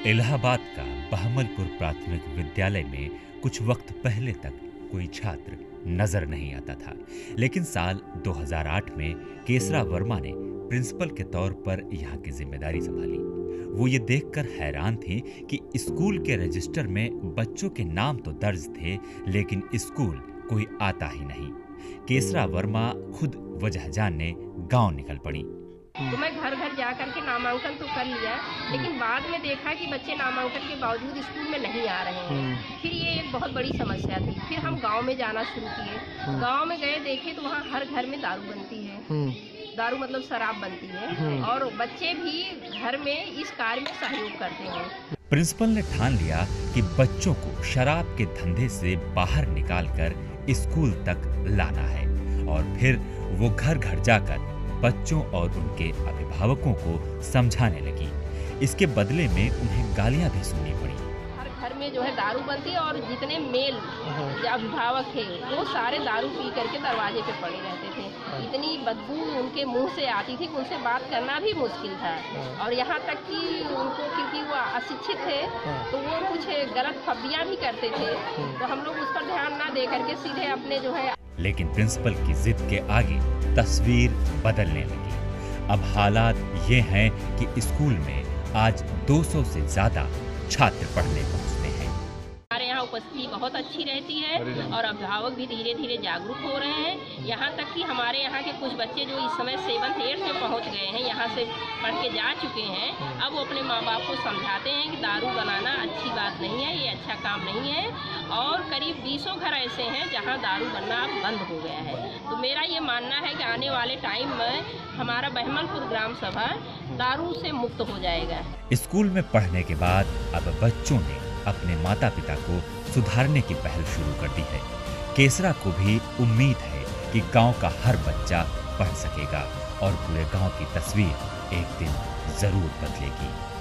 इलाहाबाद का बहमलपुर प्राथमिक विद्यालय में कुछ वक्त पहले तक कोई छात्र नजर नहीं आता था, लेकिन साल 2008 में केसरा वर्मा ने प्रिंसिपल के तौर पर यहाँ की जिम्मेदारी संभाली। वो ये देखकर हैरान थी कि स्कूल के रजिस्टर में बच्चों के नाम तो दर्ज थे, लेकिन स्कूल कोई आता ही नहीं। केसरा वर्मा खुद वजह जानने गांव निकल पड़ी। तो मैं घर घर जा करके नामांकन तो कर लिया, लेकिन बाद में देखा कि बच्चे नामांकन के बावजूद स्कूल में नहीं आ रहे हैं। फिर ये एक बहुत बड़ी समस्या थी। फिर हम गांव में जाना शुरू किए। गांव में गए, देखे तो वहाँ हर घर में दारू बनती है। दारू मतलब शराब बनती है, और बच्चे भी घर में इस कार्य में सहयोग करते हैं। प्रिंसिपल ने ठान लिया कि बच्चों को शराब के धंधे से बाहर निकालकर स्कूल तक लाना है, और फिर वो घर घर जाकर बच्चों और उनके अभिभावकों को समझाने लगी। इसके बदले में उन्हें गालियां भी सुननी पड़ी। हर घर में जो है दारू बनती है, और जितने मेल अभिभावक थे वो सारे दारू पी करके दरवाजे पे पड़े रहते थे। इतनी बदबू उनके मुंह से आती थी कि उनसे बात करना भी मुश्किल था। और यहाँ तक कि उनको, क्योंकि वो अशिक्षित थे, तो वो कुछ गलत फब्बियां भी करते थे। तो हम लोग उस पर ध्यान ना दे करके सीधे अपने जो है। लेकिन प्रिंसिपल की जिद के आगे तस्वीर बदलने लगी। अब हालात ये हैं कि स्कूल में आज 200 से ज्यादा छात्र पढ़ने पहुंचते हैं। हमारे यहाँ उपस्थिति बहुत अच्छी रहती है, और अभिभावक भी धीरे धीरे जागरूक हो रहे हैं। यहाँ तक कि हमारे यहाँ के कुछ बच्चे जो इस समय 7th 8th में पहुँच गए हैं, यहाँ से पढ़ के जा चुके हैं। अब वो अपने माँ बाप को समझाते हैं कि दारू बनाना अच्छी बात नहीं है, ये अच्छा काम नहीं है। और करीब 200 घर ऐसे हैं जहाँ दारू बनना अब बंद हो गया है। तो मेरा ये मानना है कि आने वाले टाइम में हमारा बहमलपुर ग्राम सभा दारू से मुक्त हो जाएगा। स्कूल में पढ़ने के बाद अब बच्चों ने अपने माता पिता को सुधारने की पहल शुरू कर दी है। केसरा को भी उम्मीद है कि गांव का हर बच्चा पढ़ सकेगा, और पूरे गांव की तस्वीर एक दिन जरूर बदलेगी।